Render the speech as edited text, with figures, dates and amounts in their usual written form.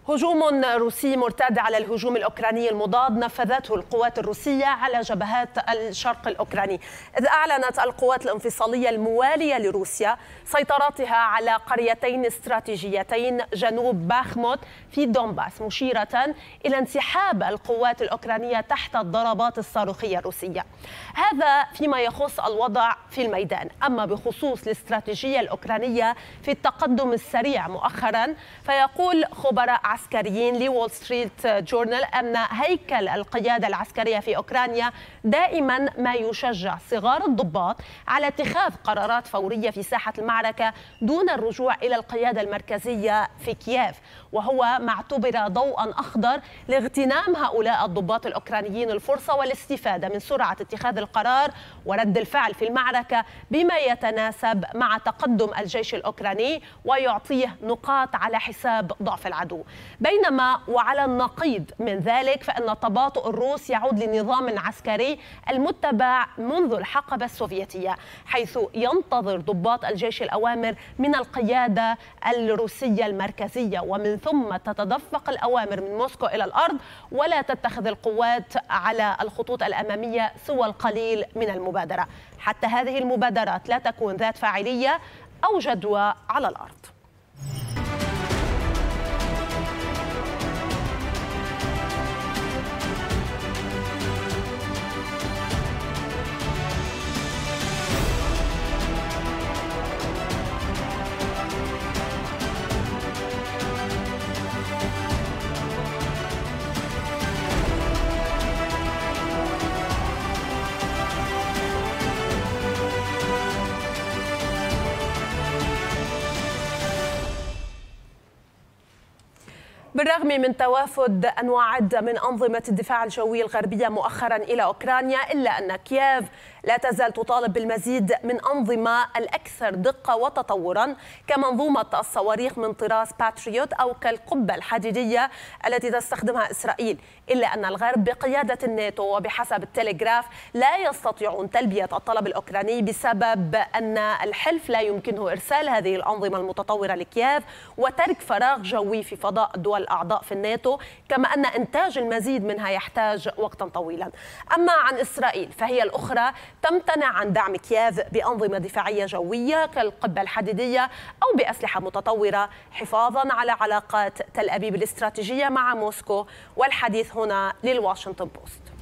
هجوم روسي مرتد على الهجوم الأوكراني المضاد نفذته القوات الروسية على جبهات الشرق الأوكراني، إذ أعلنت القوات الانفصالية الموالية لروسيا سيطرتها على قريتين استراتيجيتين جنوب باخموت في دونباس، مشيرة إلى انسحاب القوات الأوكرانية تحت الضربات الصاروخية الروسية. هذا فيما يخص الوضع في الميدان. أما بخصوص الاستراتيجية الأوكرانية في التقدم السريع مؤخرا، فيقول خبراء عسكريين لوول ستريت جورنال أن هيكل القيادة العسكرية في أوكرانيا دائما ما يشجع صغار الضباط على اتخاذ قرارات فورية في ساحة المعركة دون الرجوع إلى القيادة المركزية في كييف، وهو ما اعتبر ضوءا أخضر لاغتنام هؤلاء الضباط الأوكرانيين الفرصة والاستفادة من سرعة اتخاذ القرار ورد الفعل في المعركة بما يتناسب مع تقدم الجيش الأوكراني ويعطيه نقاط على حساب ضعف العدو. بينما وعلى النقيض من ذلك فإن التباطؤ الروس يعود لنظام عسكري المتبع منذ الحقبة السوفيتية، حيث ينتظر ضباط الجيش الأوامر من القيادة الروسية المركزية، ومن ثم تتدفق الأوامر من موسكو إلى الأرض، ولا تتخذ القوات على الخطوط الأمامية سوى القليل من المبادرة، حتى هذه المبادرات لا تكون ذات فاعلية أو جدوى على الأرض. بالرغم من توافد أنواع عدة من أنظمة الدفاع الجوي الغربية مؤخرا إلى أوكرانيا، إلا أن كييف لا تزال تطالب بالمزيد من أنظمة الأكثر دقة وتطورا كمنظومة الصواريخ من طراز باتريوت أو كالقبة الحديدية التي تستخدمها إسرائيل، إلا أن الغرب بقيادة الناتو وبحسب التلغراف لا يستطيعون تلبية الطلب الأوكراني بسبب أن الحلف لا يمكنه إرسال هذه الأنظمة المتطورة لكييف وترك فراغ جوي في فضاء الدول الأعضاء في الناتو، كما أن إنتاج المزيد منها يحتاج وقتا طويلا. أما عن إسرائيل فهي الأخرى تمتنع عن دعم كييف بأنظمة دفاعية جوية كالقبة الحديدية أو بأسلحة متطورة حفاظا على علاقات تل أبيب الاستراتيجية مع موسكو. والحديث هنا للواشنطن بوست.